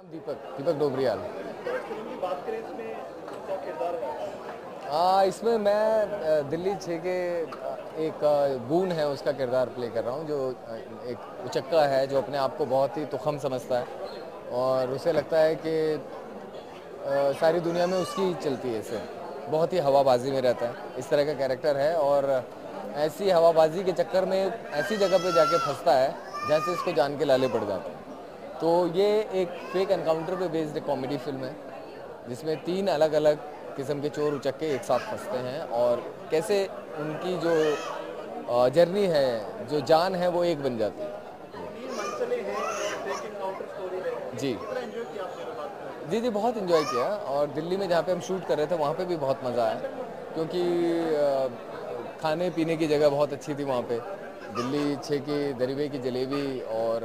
दीपक दीपक Dobriyal. Film की बात करें इसमें क्या किरदार है? इसमें मैं दिल्ली 6 के एक गून है उसका किरदार प्ले कर रहा हूँ, जो एक उचक्का है जो अपने आप को बहुत ही तुखम समझता है और उसे लगता है कि सारी दुनिया में उसकी ही चलती है। इसे बहुत ही हवाबाजी में रहता है, इस तरह का कैरेक्टर है और ऐसी हवाबाजी के चक्कर में ऐसी जगह पे जाके फंसता है जहाँ से इसको जान के लाले पड़ जाते हैं। तो ये एक फेक एनकाउंटर पे बेस्ड कॉमेडी फिल्म है जिसमें 3 अलग अलग किस्म के चोर उचक्के एक साथ फंसते हैं और कैसे उनकी जो जर्नी है, जो जान है, वो एक बन जाती है। तीन मंचले हैं, फेक एनकाउंटर स्टोरी है। जी कितना एंजॉय किया आपने अगर बात करें? जी जी, बहुत इन्जॉय किया और दिल्ली में जहाँ पे हम शूट कर रहे थे वहाँ पे भी बहुत मज़ा आया, क्योंकि खाने पीने की जगह बहुत अच्छी थी वहाँ पे। दिल्ली 6 की दरिबे की जलेबी और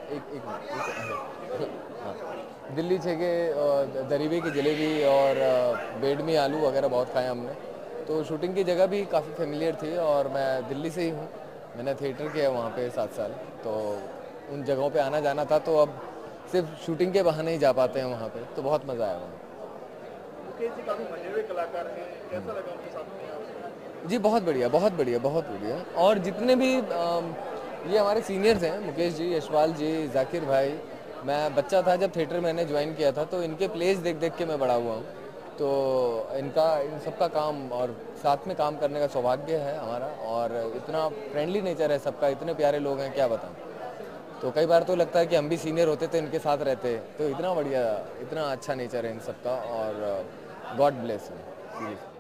हाँ, दिल्ली 6 के दरिबे की जलेबी और बेडमी आलू वगैरह बहुत खाए हमने। तो शूटिंग की जगह भी काफ़ी फेमिलियर थी और मैं दिल्ली से ही हूँ, मैंने थिएटर किया वहाँ पे 7 साल। तो उन जगहों पे आना जाना था, तो अब सिर्फ शूटिंग के बहाने ही जा पाते हैं वहाँ पे, तो बहुत मज़ा आया वहाँ। मुकेश जी काफी मजे हुए कलाकार हैं, कैसा लगा उनके साथ में आपको? जी बहुत बढ़िया, बहुत बढ़िया, बहुत बढ़िया। और जितने भी ये हमारे सीनियर्स हैं, मुकेश जी, यशपाल जी, जाकिर भाई, मैं बच्चा था जब थिएटर मैंने ज्वाइन किया था, तो इनके प्लेस देख देख के मैं बड़ा हुआ हूँ। तो इन सबका काम और साथ में काम करने का सौभाग्य है हमारा, और इतना फ्रेंडली नेचर है सबका, इतने प्यारे लोग हैं, क्या बताऊँ। तो कई बार तो लगता है कि हम भी सीनियर होते तो इनके साथ रहते, तो इतना बढ़िया, इतना अच्छा नेचर है इन सबका, और गॉड ब्लेस है सीरियसली।